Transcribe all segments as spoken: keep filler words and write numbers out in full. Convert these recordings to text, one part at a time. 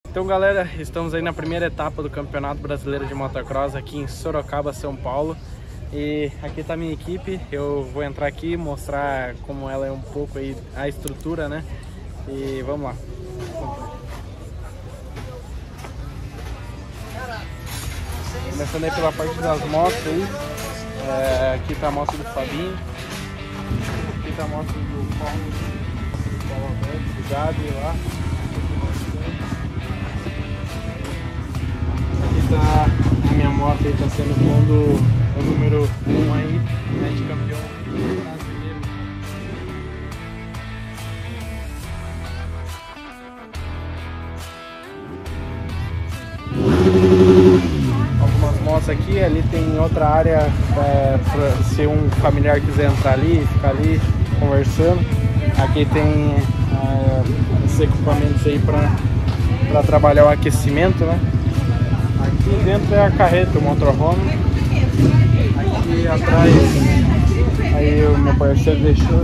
Então galera, estamos aí na primeira etapa do Campeonato Brasileiro de Motocross aqui em Sorocaba, São Paulo. E aqui tá a minha equipe, eu vou entrar aqui e mostrar como ela é um pouco aí, a estrutura, né? E vamos lá. Começando aí pela parte das motos aí. É, aqui tá a moto do Fabinho. Aqui tá a moto do Paulo, do Paulo Alberto, do Gabi lá. Aqui tá a minha moto aí, tá sendo pondo o número um aí, né, de campeão brasileiro. Algumas motos aqui, ali tem outra área é, pra, se um familiar quiser entrar ali, ficar ali conversando. Aqui tem é, esses equipamentos aí para trabalhar o aquecimento, né? Aqui dentro é a carreta, o motorhome. Aqui atrás, aí o meu parceiro deixou.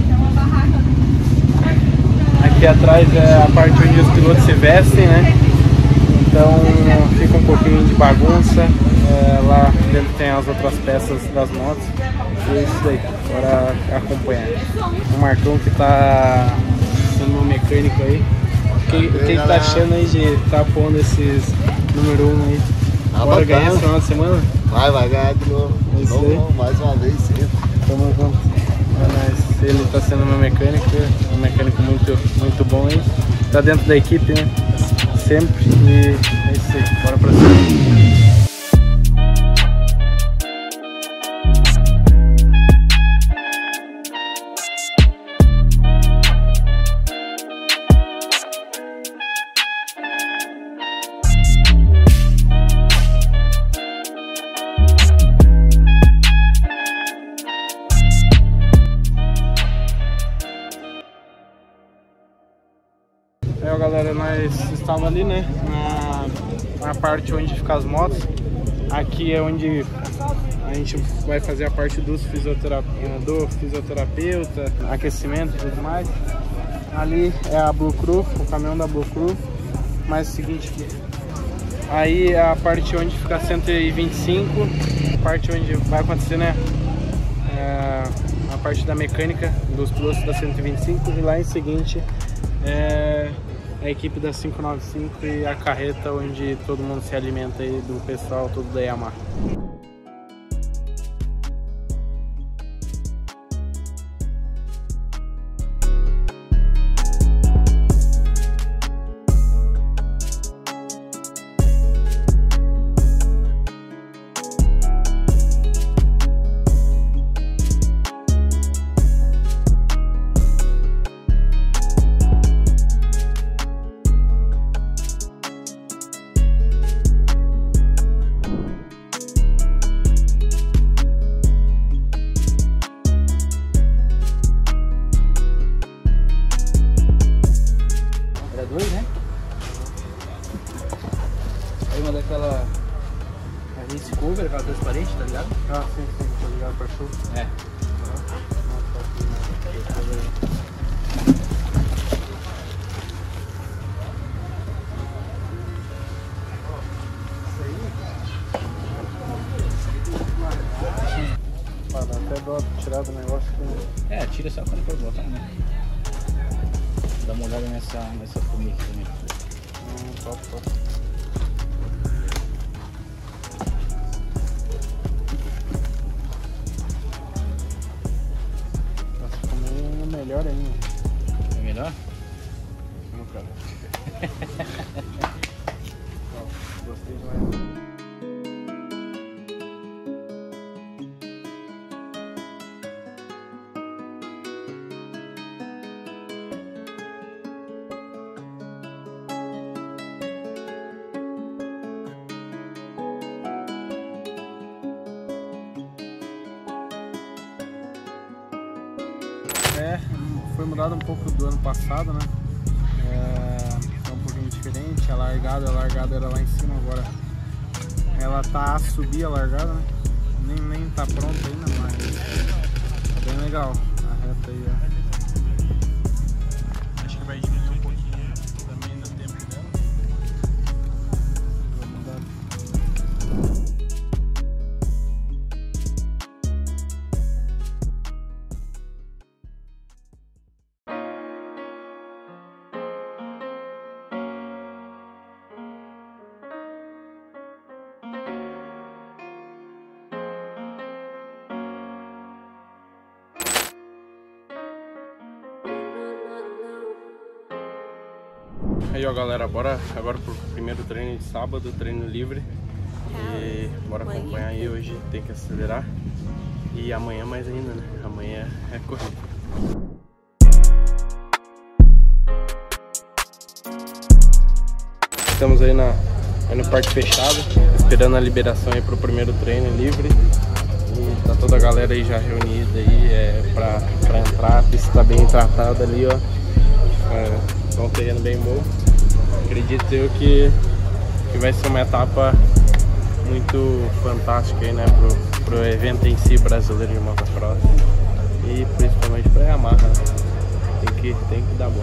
Aqui atrás é a parte onde os pilotos se vestem, né? Então fica um pouquinho de bagunça. É, lá dentro tem as outras peças das motos. E é isso aí, bora acompanhar. O Marcão que tá sendo um mecânico aí. O que, que tá achando aí de estar tá pondo esses número um aí? Ah, bora ganhar esse final de semana? Vai, vai ganhar de novo. De novo mais uma vez sempre. Tamo junto. Mas ele tá sendo meu mecânico, um mecânico muito, muito bom aí. Tá dentro da equipe, né? Sempre. E é isso aí, bora pra cima. É, galera, nós estávamos ali, né, na, na parte onde ficam as motos. Aqui é onde a gente vai fazer a parte dos fisiotera do fisioterapeuta, aquecimento e tudo mais. Ali é a Blue Crew, o caminhão da Blue Crew. Mas é o seguinte, aí é a parte onde fica cento e vinte e cinco, a parte onde vai acontecer, né, é a parte da mecânica dos pilotos da cento e vinte e cinco. E lá em seguinte é a equipe da quinhentos e noventa e cinco e a carreta onde todo mundo se alimenta aí do pessoal todo da Yamaha. Uma daquela race cover, aquela transparente, tá ligado? Ah, sim, sim, tá ligado pra show? É. Ah, dá até dó tirar do negócio que... É, tira só quando for botar, né? Dá uma olhada nessa, nessa formiga aqui também. Hum, top, top. Melhor ainda. É melhor? Não, cara. Gostei demais. É, foi mudado um pouco do ano passado, né? É, é um pouquinho diferente. A largada, a largada era lá em cima, agora ela tá a subir a largada, né? Nem, nem tá pronta ainda, mas tá bem legal a reta aí, ó. Acho que vai diminuir um pouquinho também no tempo dela. Aí ó galera, bora agora pro primeiro treino de sábado, treino livre. E bora acompanhar aí, hoje tem que acelerar. E amanhã mais ainda, né? Amanhã é corrida. Estamos aí, na, aí no parque fechado, esperando a liberação aí pro primeiro treino livre. E tá toda a galera aí já reunida aí é, pra, pra entrar. A pista tá bem tratada ali, ó. É, tá um terreno bem bom. Acredito eu que, que vai ser uma etapa muito fantástica aí, né, pro, pro evento em si brasileiro de motocross e principalmente pra Yamaha, né? Tem que, tem que dar bom.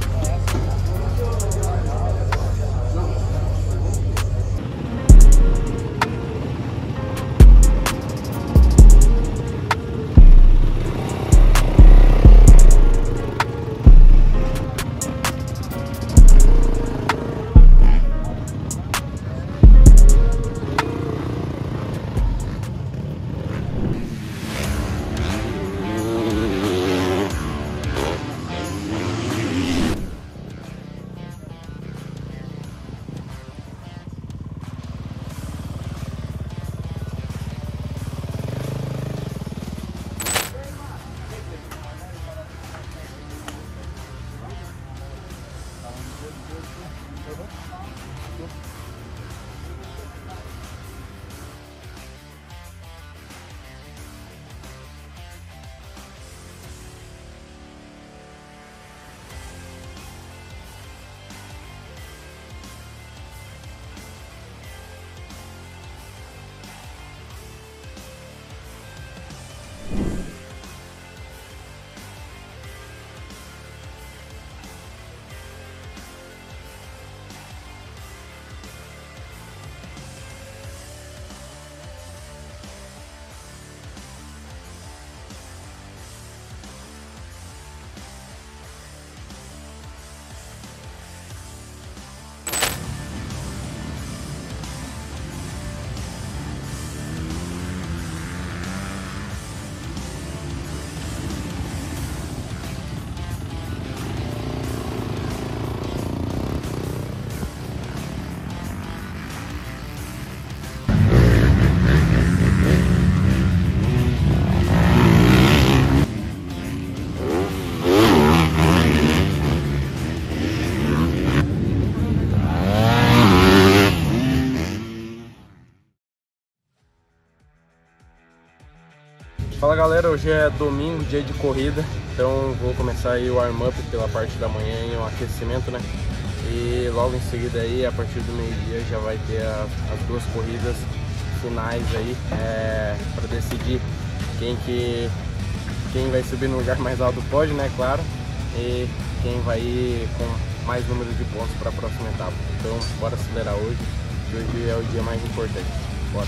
Fala galera, hoje é domingo, dia de corrida, então vou começar aí o warm-up pela parte da manhã e um aquecimento, né? E logo em seguida aí, a partir do meio-dia, já vai ter as, as duas corridas finais aí, é, para decidir quem, que, quem vai subir no lugar mais alto do pódio, né? Claro, e quem vai ir com mais número de pontos para a próxima etapa. Então bora acelerar hoje, que hoje é o dia mais importante. Bora!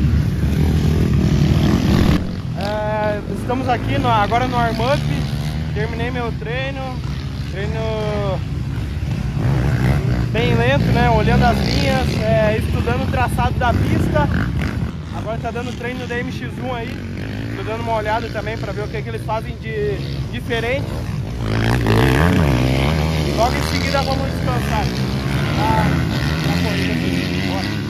Estamos aqui no, agora no warm-up, terminei meu treino, treino bem lento, né? Olhando as linhas, é, estudando o traçado da pista. Agora tá dando treino da M X um aí, tô dando uma olhada também para ver o que, que eles fazem de diferente. E logo em seguida vamos descansar a, a corrida aqui. Bora.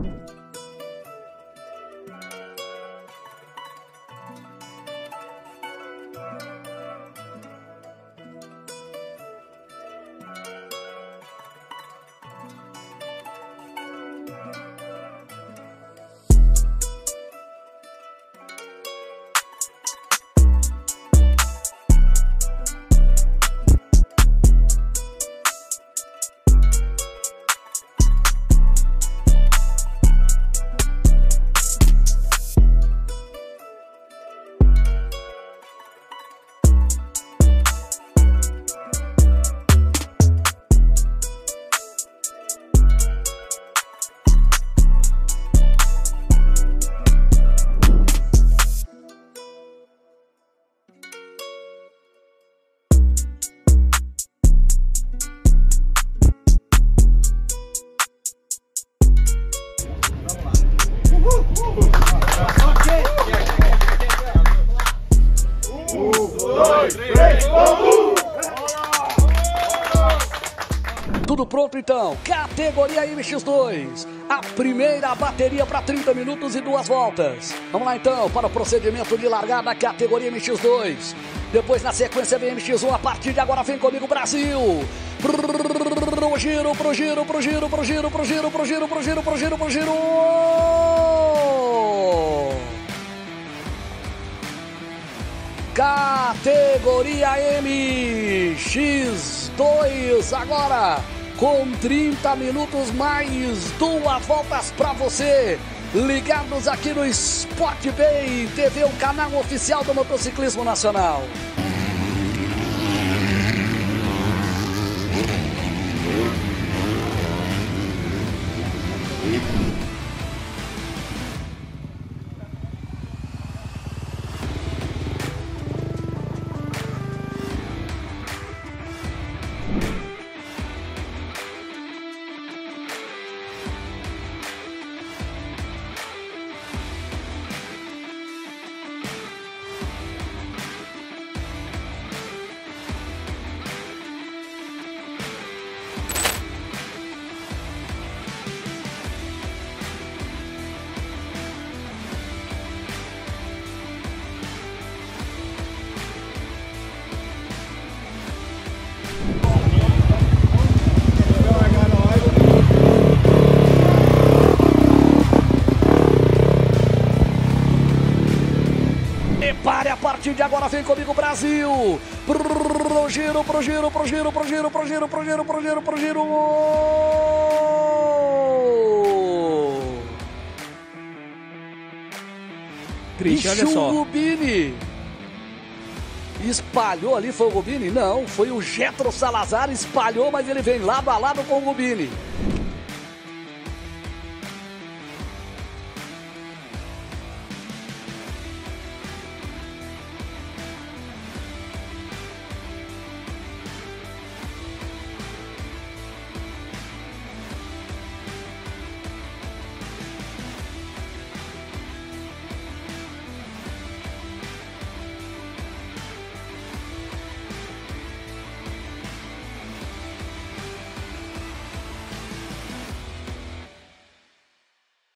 Tudo pronto então, categoria M X dois, a primeira bateria para trinta minutos e duas voltas. Vamos lá então para o procedimento de largada da categoria M X dois. Depois na sequência vem M X um, a partir de agora vem comigo Brasil. Pro giro, pro giro, pro giro, pro giro, pro giro, pro giro, pro giro, pro giro, pro giro. Categoria M X dois agora com trinta minutos mais duas voltas para você, ligados aqui no Sport Bay T V, o canal oficial do motociclismo nacional. Prepare, a partir de agora vem comigo Brasil. Pro giro, pro giro, pro giro, pro giro, pro giro, pro giro, pro giro, pro giro. Cristian, olha só. O Gubini espalhou ali, foi o Gubini? Não, foi o Getro Salazar, espalhou, mas ele vem lado a lado com o Gubini.